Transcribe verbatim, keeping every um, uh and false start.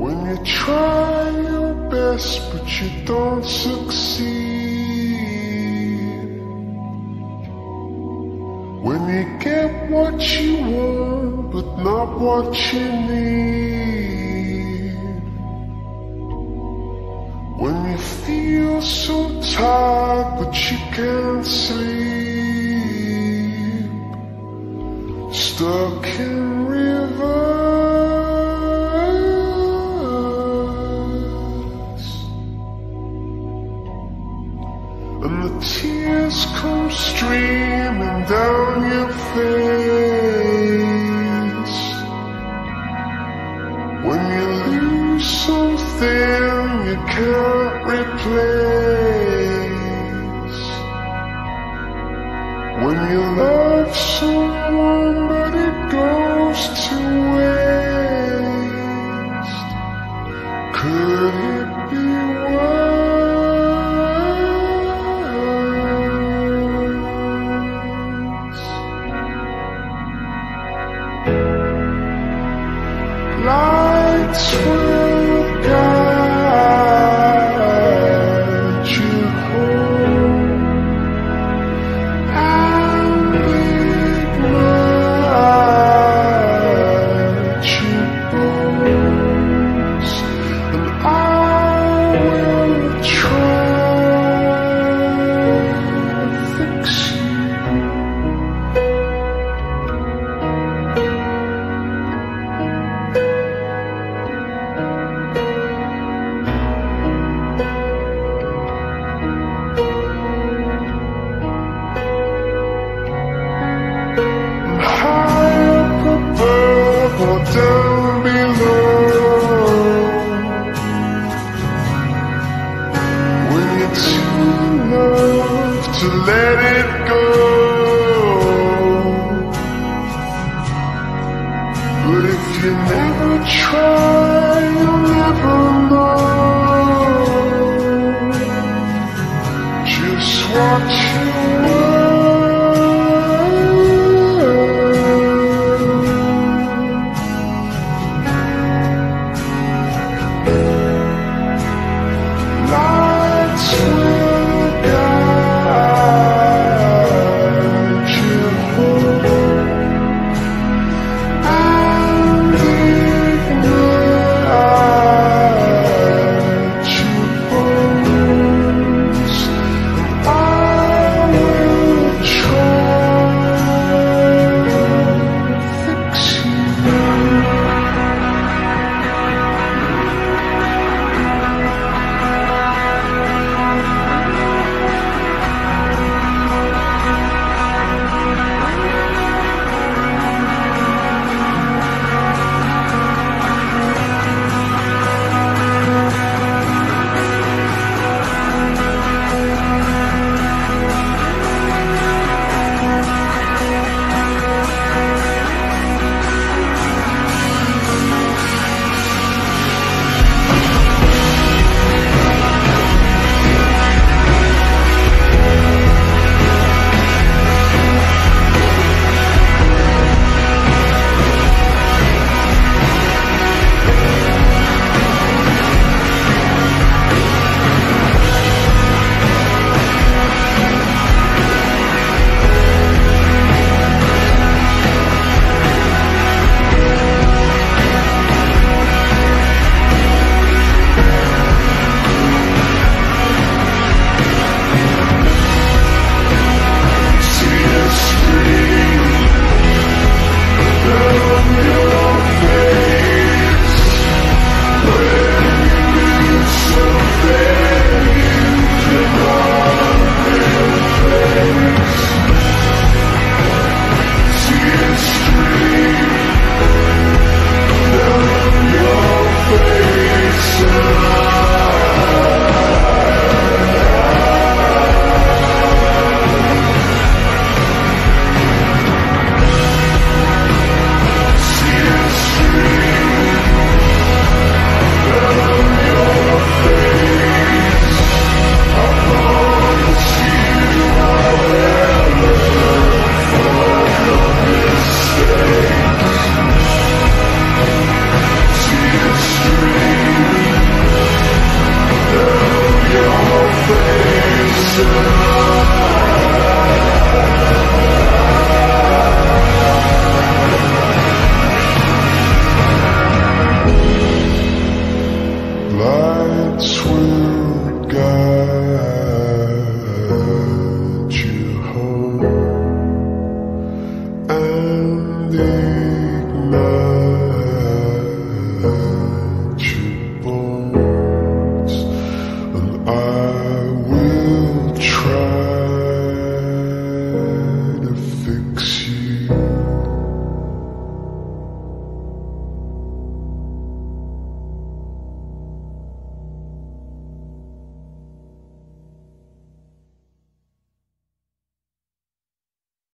When you try your best but you don't succeed, when you get what you want but not what you need, when you feel so tired but you can't sleep, stuck in reverse, and the tears come streaming down your face, when you lose something you can't replace, when you love someone but it goes to waste. Could it be worse? Lights will guide you home and ignite your bones, and I will try to fix you. High up above or down below, when you're too loved to let it go, but if you never try, you'll never know.